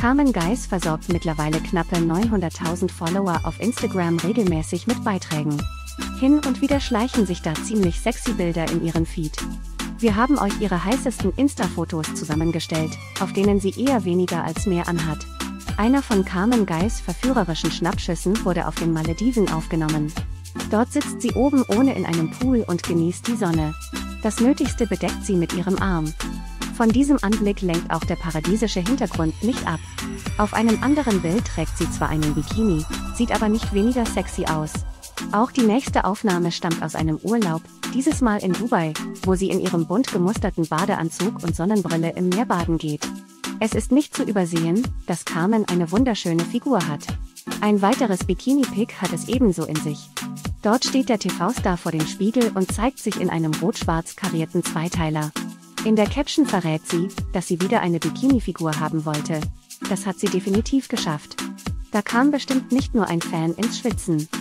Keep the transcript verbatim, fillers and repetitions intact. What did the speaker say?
Carmen Geis versorgt mittlerweile knappe neunhunderttausend Follower auf Instagram regelmäßig mit Beiträgen. Hin und wieder schleichen sich da ziemlich sexy Bilder in ihren Feed. Wir haben euch ihre heißesten Insta-Fotos zusammengestellt, auf denen sie eher weniger als mehr anhat. Einer von Carmen Geis verführerischen Schnappschüssen wurde auf den Malediven aufgenommen. Dort sitzt sie oben ohne in einem Pool und genießt die Sonne. Das Nötigste bedeckt sie mit ihrem Arm. Von diesem Anblick lenkt auch der paradiesische Hintergrund nicht ab. Auf einem anderen Bild trägt sie zwar einen Bikini, sieht aber nicht weniger sexy aus. Auch die nächste Aufnahme stammt aus einem Urlaub, dieses Mal in Dubai, wo sie in ihrem bunt gemusterten Badeanzug und Sonnenbrille im Meer baden geht. Es ist nicht zu übersehen, dass Carmen eine wunderschöne Figur hat. Ein weiteres Bikini-Pic hat es ebenso in sich. Dort steht der T V-Star vor dem Spiegel und zeigt sich in einem rot-schwarz karierten Zweiteiler. In der Caption verrät sie, dass sie wieder eine Bikini-Figur haben wollte. Das hat sie definitiv geschafft. Da kam bestimmt nicht nur ein Fan ins Schwitzen.